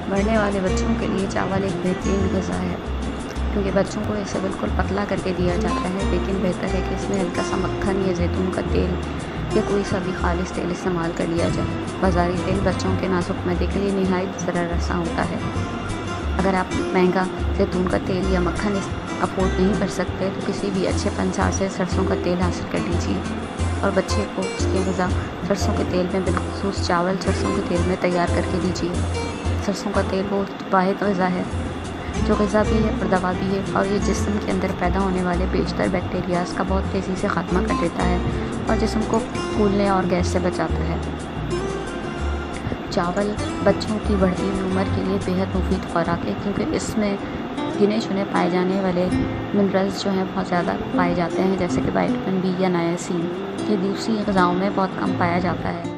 बढ़ने वाले बच्चों के लिए चावल एक बेहतरीन ग़िज़ा है, क्योंकि बच्चों को इसे बिल्कुल पतला करके दिया जाता है, लेकिन बेहतर है कि इसमें हल्का सा मक्खन या जैतून का तेल या कोई सा भी खालिस तेल इस्तेमाल कर लिया जाए। बाज़ारी तेल बच्चों के नाज़ुक मैदे के लिए निहायत ज़ररसा होता है। अगर आप महंगा जैतून का तेल या मक्खन अफोर्ड नहीं कर सकते तो किसी भी अच्छे पंसार से सरसों का तेल हासिल कर लीजिए और बच्चे को उसकी ग़िज़ा सरसों के तेल में बिलखुसूस चावल सरसों के तेल में तैयार करके दीजिए। सरसों का तेल वो वाहिद ग़िज़ा है जो ग़िज़ा भी है और दवा भी है, और ये जिस्म के अंदर पैदा होने वाले बेशतर बैक्टीरियाज़ का बहुत तेज़ी से ख़ात्मा कर देता है और जिस्म को फूलने और गैस से बचाता है। चावल बच्चों की बढ़ती हुई उम्र के लिए बेहद मुफीद खुराक है, क्योंकि इसमें गिने चुने पाए जाने वाले मिनरल्स जो हैं बहुत ज़्यादा पाए जाते हैं, जैसे कि विटामिन बी या नायासिन, ये दूसरी ग़िज़ाओं में बहुत कम पाया जाता है।